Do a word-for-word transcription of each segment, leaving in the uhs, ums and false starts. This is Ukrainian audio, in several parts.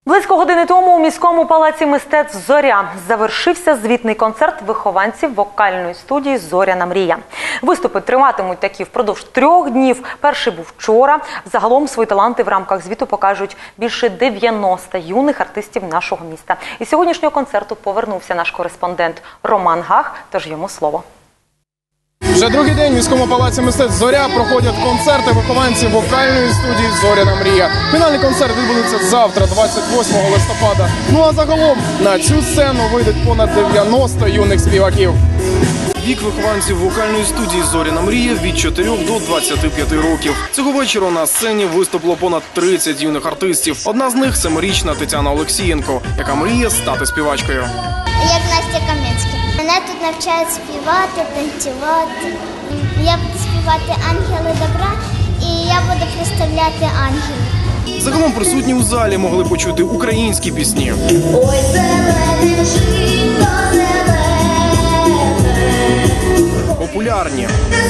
Близько години тому у міському палаці мистецтв «Зоря» завершився звітний концерт вихованців вокальної студії «Зоряна мрія». Виступи триватимуть такі впродовж трьох днів. Перший був вчора. Загалом свої таланти в рамках звіту покажуть більше дев'яноста юних артистів нашого міста. Із сьогоднішнього концерту повернувся наш кореспондент Роман Гах, тож йому слово. Вже другий день в міському палаці мистецтв «Зоря» проходять концерти вихованців вокальної студії «Зоряна мрія». Фінальний концерт відбудеться завтра, двадцять восьмого листопада. Ну а загалом на цю сцену вийдуть понад дев'яносто юних співаків. Вік вихованців вокальної студії «Зоряна мрія» від чотирьох до двадцяти п'яти років. Цього вечора на сцені виступло понад тридцять юних артистів. Одна з них – семирічна Тетяна Олексієнко, яка мріє стати співачкою. Як Настя Кам'янська. Мене тут навчають співати, танцювати. Я буду співати «Ангели добра» і я буду представляти ангелів. Загалом присутні у залі могли почути українські пісні. Ой, зелене жито, зелене. Популярні.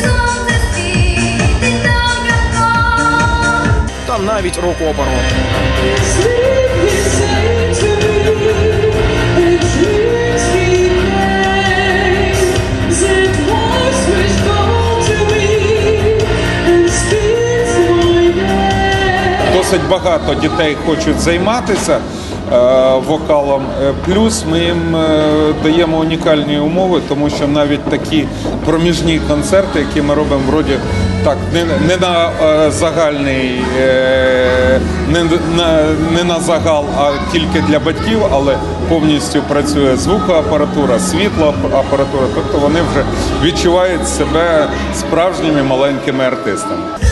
Та навіть рок-оперу. Досить багато дітей хочуть займатися вокалом, плюс ми їм даємо унікальні умови, тому що навіть такі проміжні концерти, які ми робимо вроді так, не, не на загальний, не на, не на загал, а тільки для батьків, але повністю працює звукоапаратура, світлоапаратура, тобто вони вже відчувають себе справжніми маленькими артистами.